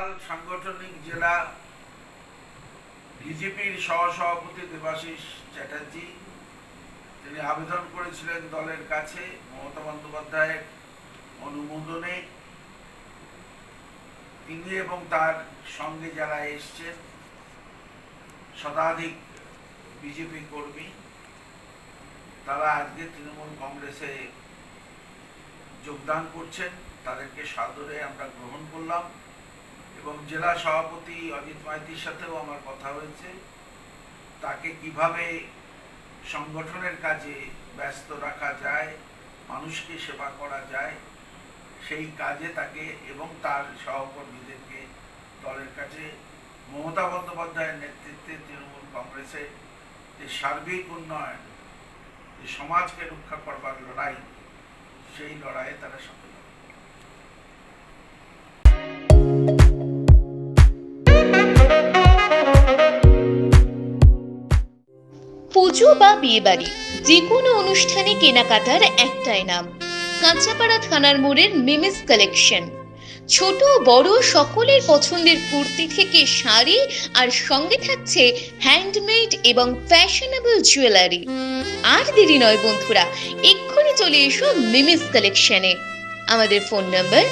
কাল সাংগঠনিক জেলা বিজেপির সহসভাপতি দেবাশিস চ্যাটার্জি তিনি আবেদন করেছিলেন দলের কাছে মমতা বন্দ্যোপাধ্যায়ের অনুমোদনে। তিনি এবং তার সঙ্গে যারা এসছেন শতাধিক বিজেপি কর্মী, তারা আজকে তৃণমূল কংগ্রেসে যোগদান করছেন। তাদেরকে সাদরে আমরা গ্রহণ করলাম এবং জেলা সভাপতি অজিত মাইতির সাথেও আমার কথা হয়েছে। তাকে কিভাবে সংগঠনের কাজে ব্যস্ত রাখা যায়, মানুষকে সেবা করা যায়, সেই কাজে তাকে এবং তার সহকর্মীদেরকে দলের কাছে মমতা বন্দ্যোপাধ্যায়ের নেতৃত্বে তৃণমূল কংগ্রেসের যে সার্বিক উন্নয়ন, যে সমাজকে রক্ষা করবার লড়াই, সেই লড়াইয়ে তারা সফল হবে। পুজো বা বিয়ে বাড়ি যে কোনো অনুষ্ঠানে কেনাকাটার একটাই নাম, কাঁচাপাড়া থানার মোড়ের মিমিস কালেকশন। ছোট বড় সকলের পছন্দের কুর্তি থেকে শাড়ি, আর সঙ্গে থাকছে হ্যান্ডমেড এবং ফ্যাশনেবল জুয়েলারি। আর দেরি নয় বন্ধুরা, এক্ষুনি চলে এসো মিমিস কালেকশনে। আমাদের ফোন নাম্বার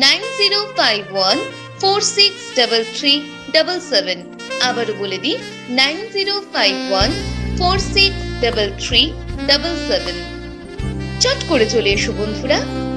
9051463377। আবারও বলে দিই 9051463377। চট করে চলে এসো বন্ধুরা।